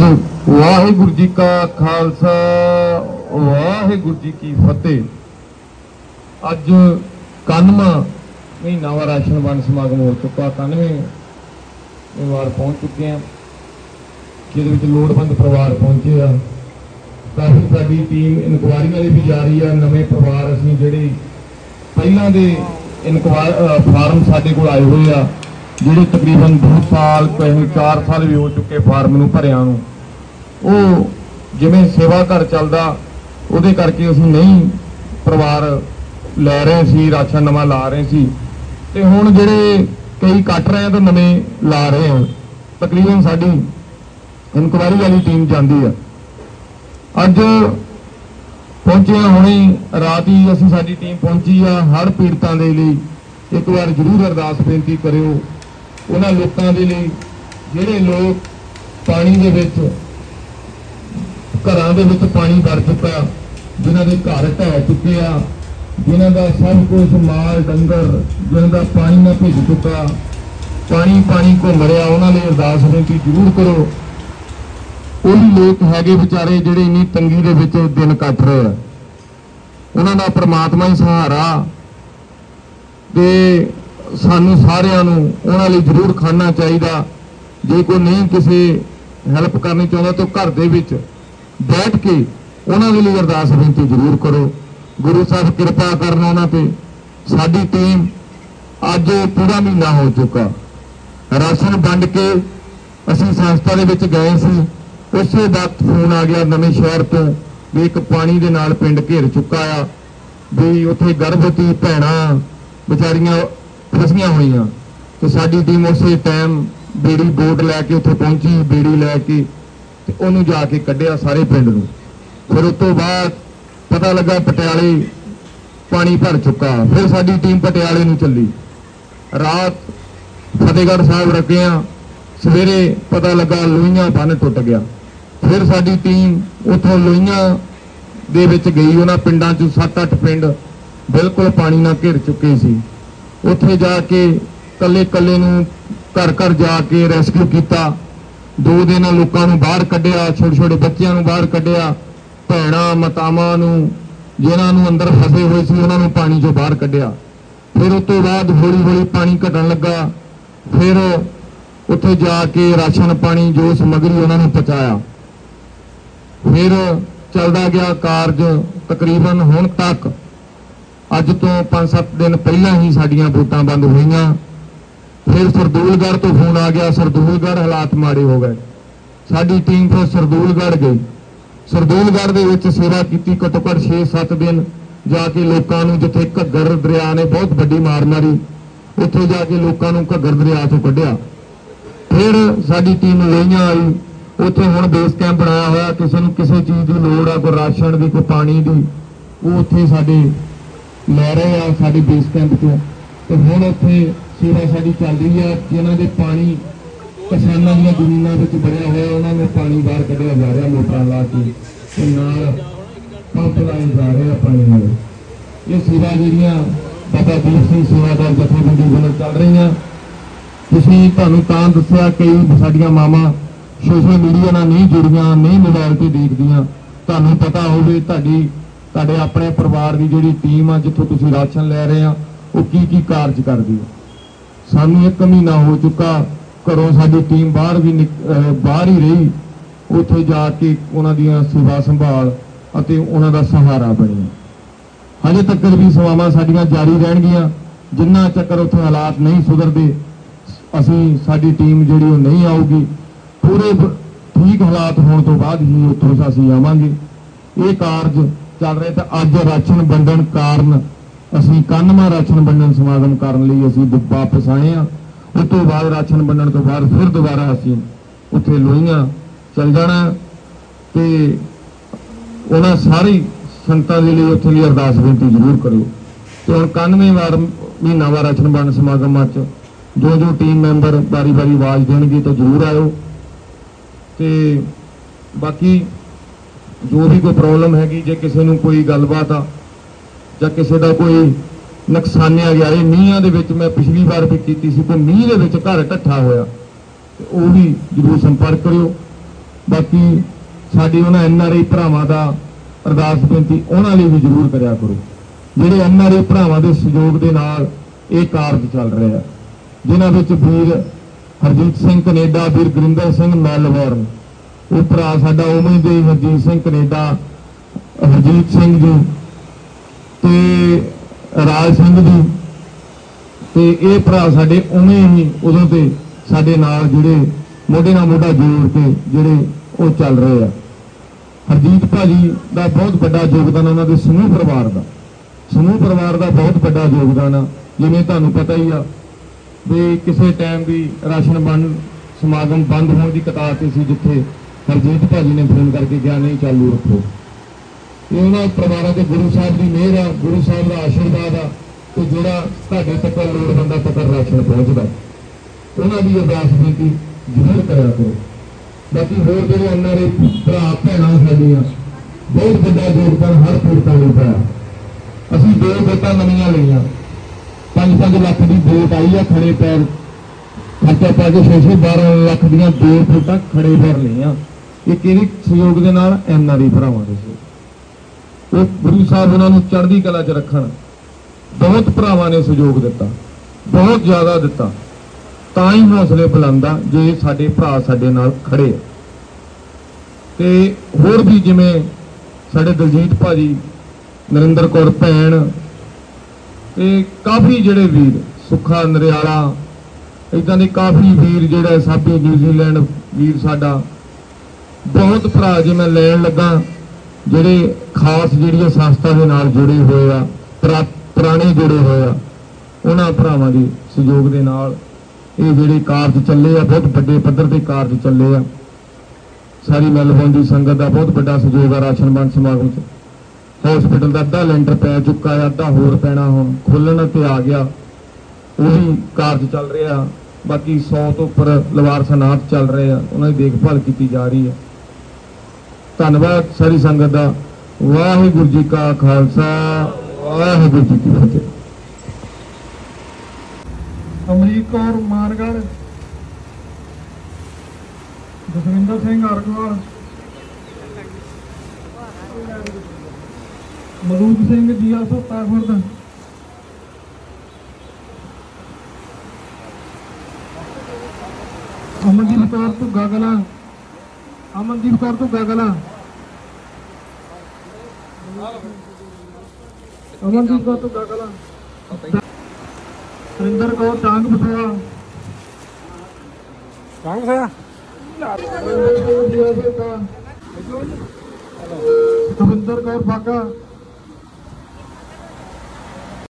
वाहिगुरू जी का खालसा वाहिगुरू जी की फतेह। अज 91 महीनावा राशन वंड समागम हो चुका, 91 वार पहुँच चुके हैं, जिहदे लोड़वंद परिवार पहुँचे आ। काफ़ी साडी टीम इनकुआरी वाली भी जा रही है। नवे परिवार असीं जिहड़े पहलां दे फार्म साडे कोल आए हुए आ, जिहड़े तकरीबन 2 साल कहीं 4 साल भी हो चुके फार्म नूं भरिया नूं। ਉਹ ਜਿਵੇਂ ਸੇਵਾ ਘਰ ਚੱਲਦਾ ਉਹਦੇ ਕਰਕੇ ਅਸੀਂ ਨਹੀਂ ਪਰਿਵਾਰ ਲੈ ਰਹੇ ਸੀ, ਰਾਸ਼ਨ ਨਵਾਂ ਲਾ ਰਹੇ ਸੀ, ਤੇ ਹੁਣ ਜਿਹੜੇ ਕਈ ਕੱਟ ਰਹੇ ਆ ਤਾਂ ਨਵੇਂ ਲਾ ਰਹੇ ਆ। ਤਕਰੀਬਨ ਸਾਡੀ ਇਨਕੁਆਰੀ ਵਾਲੀ ਟੀਮ ਜਾਂਦੀ ਆ। ਅੱਜ ਪਹੁੰਚੇ ਹੁਣੇ ਰਾਤ ਹੀ ਅਸੀਂ ਸਾਡੀ ਟੀਮ ਪਹੁੰਚੀ ਆ। ਹੜ੍ਹ ਪੀੜਤਾਂ ਦੇ ਲਈ ਇੱਕ ਵਾਰ ਜ਼ਰੂਰ ਅਰਦਾਸ ਬੇਨਤੀ ਕਰਿਓ ਉਹਨਾਂ ਲੋਕਾਂ ਦੇ ਲਈ ਜਿਹੜੇ ਲੋਕ ਪਾਣੀ ਦੇ ਵਿੱਚ घरों के पानी भर चुका, जिन्हों के घर ढह चुके आ, जिन्हों का सब कुछ माल डंगर जिन्हों का पानी में भिज चुका, पानी पानी घूम रहा, उन्होंने अरदास बेनती जरूर करो। वही लोग है बेचारे जोड़े इन्नी तंगी के विच दिन कट रहे हैं, उन्हों का परमात्मा ही सहारा। तो सानू सारिਆਂ ਨੂੰ उन्होंने लिए जरूर खाना चाहिए। जे कोई नहीं किसी हैल्प करनी चाहता तो घर दे विच बैठ के उन्होंने लिए अरदास बेनती जरूर करो। गुरु साहब कृपा करना उन्होंने पे। साडी टीम अज पूरा महीना हो चुका, राशन वंड के असी संस्था दे विच गए सी। उस वक्त फोन आ गया नवे शहर तो भी एक पानी दे नाल पिंड घेर चुका आ, भी उत्थे गर्भवती भैणां बेचारियां फसियां होईयां। तो साडी टीम उस टाइम बेड़ी बोट लैके उत्थे पहुंची, बेड़ी लैके ਉਹਨੂੰ ਜਾ ਕੇ ਕੱਢਿਆ ਸਾਰੇ ਪਿੰਡ ਨੂੰ। ਫਿਰ ਉਸ ਤੋਂ ਬਾਅਦ ਪਤਾ ਲੱਗਾ ਪਟਿਆਲੇ ਪਾਣੀ ਭਰ ਚੁੱਕਾ। ਫਿਰ ਸਾਡੀ ਟੀਮ ਪਟਿਆਲੇ ਨੂੰ ਚੱਲੀ, ਰਾਤ ਫਤਿਹਗੜ੍ਹ ਸਾਹਿਬ ਰੁਕਿਆ, ਸਵੇਰੇ ਪਤਾ ਲੱਗਾ ਲੋਹੀਆਂ ਬੰਨ ਟੁੱਟ ਗਿਆ। ਫਿਰ ਸਾਡੀ ਟੀਮ ਉੱਥੋਂ ਲੋਹੀਆਂ ਦੇ ਵਿੱਚ ਗਈ, ਉਹਨਾਂ ਪਿੰਡਾਂ 'ਚ 7-8 ਪਿੰਡ ਬਿਲਕੁਲ ਪਾਣੀ ਨਾਲ ਘਿਰ ਚੁੱਕੇ ਸੀ। ਉੱਥੇ ਜਾ ਕੇ ਕੱਲੇ ਨੂੰ ਘਰ ਘਰ ਜਾ ਕੇ ਰੈਸਕਿਊ ਕੀਤਾ। 2 दिन लोगों बाहर कढ़िया, छोटे छोटे बच्चों बाहर कढ़िया, भैणां मातावां जिन्होंने अंदर फसे हुए सी उन्होंने पानी चो बाहर कढ़िया। फिर उस तो बाद हौली हौली पानी घटन लगा। फिर उत्थे जाके राशन पानी जो समगरी उन्होंने पहुँचाया। फिर चलता गया कारज। तकरीबन हुण तक अज तो 5-7 दिन पहला ही साड़ियां वोटां बंद हुई। फिर सरदूलगढ़ तो फोन आ गया, सरदूलगढ़ हालात माड़े हो गए। साडी टीम फिर सरदूलगढ़ गई। सरदूलगढ़ दे विच सेवा की घट्टो घट्ट 6-7 दिन जाके लोगों नूं, जिथे घग्गर दरिया ने बहुत वड्डी मार मारी, उत्थे जाके लोगों नूं घग्गर दरिया चों कढ़िया। फिर साडी टीम लोहियां आई, उत्थे हुण बेस कैंप बनाया होया। किसी नूं किसी चीज़ की लोड़ आ, कोई राशन की, कोई पानी की, वो उत्थे साडे लै रहे आ साडे बेस कैंप चों। तो हुण उत्थे सेवा साडी चल रही है। जिन्हों के पानी किसानों दी जमीनों में बढ़िया हुआ, उन्होंने पानी बाहर कढ़िया जा रहा मोटर ला के, पंप लाए जा रहे हैं पानी वाले। ये सेवा जिहड़ियां बाबा दीप सिंह सेवादार जथेबंदी वालों चल रही हैं। तुसीं तुहानूं तां दस्सिया, कई साडियां मावां सोशल मीडिया नाल नहीं जुड़ियां, नहीं मोबाइल ते देखदियां, तुहानूं पता होवे तुहाडे अपने परिवार की जिहड़ी टीम आ जिथों तुसीं राशन लै रहे आ वो की कारज करदी है। सानू 1 महीना हो चुका, घरों साडी टीम बाहर ही रही, उत्थे जाके उन्हां दीयां सेवा संभाल अते उन्हां दा सहारा बनी। हजे तक भी सेवावां साडीआं जारी रहणगीआं, जिन्ना चक्कर उत्थे हालात नहीं सुधरदे असीं साडी टीम जिहड़ी वो नहीं आऊगी। पूरे ठीक हालात होने तो बाद ही उत्थों असीं आवांगे। ये कारज चल रहे। तो अज राशन वंडण कारण असीं 91वां राशन वंडण समागम करन लई असीं वापस आए हैं। उस तो बाद राशन वंडण तो बाद फिर दोबारा असीं उत्थे लोहियां चल जाना। तो उन्हां सारी संगतां दे लई उत्थे लई अरदास बेनती जरूर करो। तो हुण 91वां महीनावार राशन वंड समागम च जो टीम मैंबर बारी बारी आवाज़ देणगे तो जरूर आयो। तो बाकी जो भी कोई प्रॉब्लम हैगी, जे किसी नूं कोई गलबात आ ਜਾਂ ਕਿਸੇ ਦਾ ਕੋਈ ਨੁਕਸਾਨਿਆ ਗਿਆ, ਇਹ ਮੀਂਹਾਂ ਦੇ ਵਿੱਚ ਮੈਂ ਪਿਛਲੀ ਵਾਰ ਵੀ ਕੀਤੀ ਸੀ, ਕੋਈ ਮੀਂਹ ਦੇ ਵਿੱਚ ਘਰ ਢੱਠਾ ਹੋਇਆ, ਉਹ ਵੀ ਜ਼ਰੂਰ ਸੰਪਰਕ ਕਰਿਓ। बाकी साडी उन्हां NRI भरावां दा अरदास बेनती उन्हां लई भी जरूर करिया करो जिहड़े NRI भरावां दे सहयोग दे नाल ਇਹ ਕਾਰਜ ਚੱਲ ਰਿਹਾ, ਜਿਨ੍ਹਾਂ ਵਿੱਚ ਵੀਰ ਹਰਜੀਤ ਸਿੰਘ ਕੈਨੇਡਾ, ਵੀਰ ਗੁਰਿੰਦਰ ਸਿੰਘ ਮੈਲਬੌਰਨ, ਉਹ ਭਰਾ ਸਾਡਾ ਉਵੇਂ ਦੇ ਹਰਜੀਤ ਸਿੰਘ ਕੈਨੇਡਾ, ਹਰਜੀਤ ਸਿੰਘ ਜੀ ਤੇ ਰਾਜ ਸਿੰਘ ਜੀ, ਤੇ ਇਹ ਭਰਾ ਸਾਡੇ ਉਵੇਂ ਹੀ ਉਦੋਂ ਤੇ ਸਾਡੇ ਨਾਲ ਜਿਹੜੇ ਮੋਢੇ ਨਾਲ ਮੋਢਾ ਜੋੜ ਕੇ ਜਿਹੜੇ ਉਹ ਚੱਲ ਰਹੇ ਆ। ਹਰਜੀਤ ਭਾਜੀ ਦਾ ਬਹੁਤ ਵੱਡਾ ਯੋਗਦਾਨ, ਉਹਨਾਂ ਦੇ ਸਮੂਹ ਪਰਿਵਾਰ ਦਾ ਬਹੁਤ ਵੱਡਾ ਯੋਗਦਾਨ ਆ। ਜਿਵੇਂ ਤੁਹਾਨੂੰ ਪਤਾ ਹੀ ਆ ਵੀ ਕਿਸੇ ਟਾਈਮ ਵੀ ਰਾਸ਼ਨ ਵੰਡ ਸਮਾਗਮ ਬੰਦ ਹੋਣ ਦੀ ਕਤਾਰ ਤੇ ਸੀ, ਜਿੱਥੇ ਹਰਜੀਤ ਭਾਜੀ ਨੇ ਫੋਨ ਕਰਕੇ ਕਿਹਾ ਨਹੀਂ ਚਾਲੂ ਰੱਖੋ। ਇਹ ਉਹਨਾਂ ਪਰਿਵਾਰਾਂ ਦੇ ਗੁਰੂ ਸਾਹਿਬ ਦੀ ਮਿਹਰ ਆ, ਗੁਰੂ ਸਾਹਿਬ ਦਾ ਆਸ਼ੀਰਵਾਦ ਆ ਤੇ ਜਿਹੜਾ ਤੁਹਾਡੇ ਤੱਕ ਲੋੜਵੰਦਾਂ ਤੱਕ ਰਾਸ਼ਨ ਪਹੁੰਚਦਾ, ਉਹਨਾਂ ਦੀ ਅਰਦਾਸ ਬੇਨਤੀ ਜ਼ਰੂਰ ਕਰਿਆ ਕਰੋ। ਬਾਕੀ ਹੋਰ ਜਿਹੜੇ NRI ਭਰਾ ਭੈਣਾਂ ਸਾਡੀਆਂ ਬਹੁਤ ਵੱਡਾ ਯੋਗਦਾਨ ਹਰ ਪੀੜਤਾਂ ਨੂੰ ਪਾਇਆ। ਅਸੀਂ 2 ਵੋਟਾਂ ਨਵੀਆਂ ਲਈਆਂ, 5-5 ਲੱਖ ਦੀ ਵੋਟ ਆਈ ਆ, ਖੜੇ ਪੈਰ ਖਰਚਾ ਪਾ ਕੇ 612 ਲੱਖ ਦੀਆਂ 2 ਵੋਟਾਂ ਖੜੇ ਪੈਰ ਲਈਆਂ। ਇਹ ਕਿਹਦੇ ਸਹਿਯੋਗ ਦੇ ਨਾਲ? NRI ਭਰਾਵਾਂ ਦੇ ਸਹਿਯੋਗ। ਉਹ ਗੁਰੂ ਸਾਹਿਬ ਉਹਨਾਂ ਨੂੰ ਚੜ੍ਹਦੀ ਕਲਾ 'ਚ ਰੱਖਣ। ਬਹੁਤ ਭਰਾਵਾਂ ਨੇ ਸਹਿਯੋਗ ਦਿੱਤਾ, ਬਹੁਤ ਜ਼ਿਆਦਾ ਦਿੱਤਾ, ਤਾਂ ਹੀ ਹੌਸਲੇ ਬੁਲੰਦ ਆ ਜੇ ਸਾਡੇ ਭਰਾ ਸਾਡੇ ਨਾਲ ਖੜੇ ਆ। ਤੇ ਹੋਰ ਵੀ ਜਿਵੇਂ ਸਾਡੇ ਦਲਜੀਤ ਭਾਜੀ, ਨਰਿੰਦਰ ਕੌਰ ਭੈਣ, ਤੇ ਕਾਫੀ ਜਿਹੜੇ ਵੀਰ, ਸੁੱਖਾ ਨਰਿਆਲਾ, ਇਦਾਂ ਦੇ ਕਾਫੀ ਵੀਰ, ਜਿਹੜਾ ਸਾਬੇ ਨਿਊਜ਼ੀਲੈਂਡ ਵੀਰ ਸਾਡਾ, ਬਹੁਤ ਭਰਾ ਜੇ ਮੈਂ ਲੈਣ ਲੱਗਾ ਜਿਹੜੇ ਖਾਸ ਜਿਹੜੀਆਂ ਸੰਸਥਾ ਦੇ ਨਾਲ ਜੁੜੇ ਹੋਏ ਆ, ਪੁਰਾਣੇ ਜੁੜੇ ਹੋਏ ਆ, ਉਹਨਾਂ ਭਰਾਵਾਂ ਦੇ ਸਹਿਯੋਗ ਦੇ ਨਾਲ ਇਹ ਜਿਹੜੇ ਕਾਰਜ ਚੱਲੇ ਆ, ਬਹੁਤ ਵੱਡੇ ਪੱਧਰ ਤੇ ਕਾਰਜ ਚੱਲੇ ਆ। ਸਾਰੀ ਮੈਲਬੌਰਨ ਦੀ ਸੰਗਤ ਦਾ ਬਹੁਤ ਵੱਡਾ ਸਹਿਯੋਗ ਆ। ਰਾਸ਼ਨ ਵੰਡ ਸਮਾਗਮ 'ਚ ਹਸਪੀਟਲ ਦਾ ਅੱਧਾ ਲੈਂਟਰ ਪੈ ਚੁੱਕਾ ਹੈ, ਅੱਧਾ ਹੋਰ ਪੈਣਾ, ਹੁਣ ਖੁੱਲਣ ਤੇ ਆ ਗਿਆ, ਉਹ ਵੀ ਕਾਰਜ ਚੱਲ ਰਿਹਾ। ਬਾਕੀ 100 ਤੋਂ ਉੱਪਰ ਲਵਾਰਸਾਨਾਤ ਚੱਲ ਰਹੇ ਆ, ਉਹਨਾਂ ਦੀ ਦੇਖਭਾਲ ਕੀਤੀ ਜਾ ਰਹੀ ਹੈ। ਧੰਨਵਾਦ ਸਾਰੀ ਸੰਗਤ ਦਾ। ਵਾਹਿਗੁਰੂ ਜੀ ਕਾ ਖਾਲਸਾ, ਵਾਹਿਗੁਰੂ ਜੀ ਕੀ ਫਤਿਹ। ਅਮਰੀਕ ਕੌਰ ਮਾਨਗੜ੍ਹ, ਜਸਵਿੰਦਰ ਸਿੰਘ ਅਰਗਵਾਲ, ਮਲੂਕ ਸਿੰਘ ਜੀਆ ਸੋਤਾ ਖੁਰਦ, ਅਮਨਦੀਪ ਕੌਰ ਧੁੱਗਾ ਕਲਾਂ, ਅਮਨਦੀਪ ਕੌਰ ਧੁੱਗਾ ਕਲਾਂ, ਅਮਨਦੀਪ ਕੌਰ ਧੁੱਗਾ ਕਲਾਂ, ਸੁਰਿੰਦਰ ਕੌਰ ਟਾਂਗ ਬਟੋਆ, ਸੁਖਵਿੰਦਰ ਕੌਰ ਬਾਗਾ,